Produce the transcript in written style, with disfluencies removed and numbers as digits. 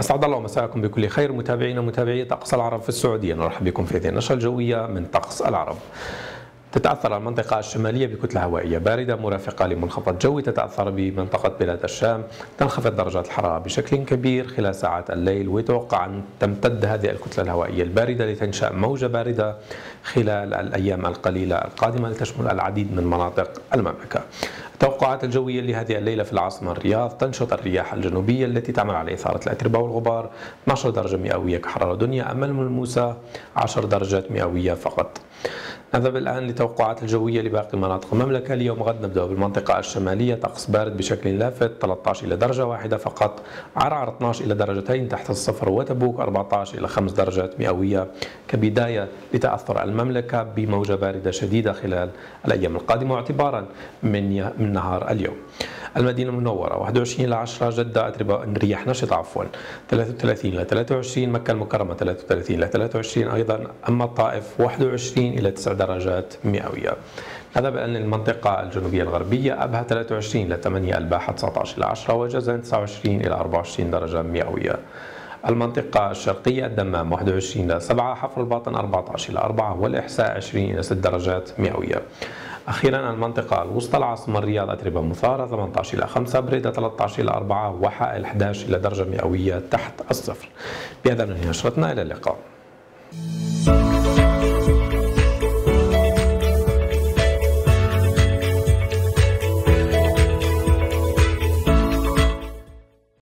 أسعد الله مساءكم بكل خير متابعينا ومتابعي طقس العرب في السعودية. نرحب بكم في هذه النشرة الجوية من طقس العرب. تتأثر المنطقة الشمالية بكتلة هوائية باردة مرافقة لمنخفض جوي تتأثر بمنطقة بلاد الشام. تنخفض درجات الحرارة بشكل كبير خلال ساعات الليل، ويتوقع أن تمتد هذه الكتلة الهوائية الباردة لتنشأ موجة باردة خلال الأيام القليلة القادمة لتشمل العديد من مناطق المملكة. التوقعات الجوية لهذه الليلة في العاصمة الرياض: تنشط الرياح الجنوبية التي تعمل على إثارة الأتربة والغبار، 12 درجة مئوية كحرارة دنيا، أما الملموسة 10 درجات مئوية فقط. نذهب الآن لتوقعات الجوية لباقي مناطق المملكة. اليوم غد نبدأ بالمنطقة الشمالية، طقس بارد بشكل لافت، 13 إلى درجة واحدة فقط، عرعر 12 إلى درجتين تحت الصفر، وتبوك 14 إلى 5 درجات مئوية كبداية لتأثر المملكة بموجة باردة شديدة خلال الأيام القادمة واعتبارا من نهار اليوم. المدينة المنورة 21 إلى 10، جدة أتربة رياح نشطة 33 إلى 23، مكة المكرمة 33 إلى 23 أيضا، أما الطائف 21 إلى 9 درجات مئوية. هذا بأن المنطقة الجنوبية الغربية أبها 23 إلى 8، الباحة 19 إلى 10، وجازان 29 إلى 24 درجة مئوية. المنطقة الشرقية الدمام 21 إلى 7، حفر الباطن 14 إلى 4، والإحساء 20 إلى 6 درجات مئوية. أخيرا المنطقة الوسطى العاصمة الرياض أتربة مثارة 18 إلى 5، بريدة 13 إلى 4، وحائل 11 إلى درجة مئوية تحت الصفر. بهذا ننهي نشرتنا، إلى اللقاء.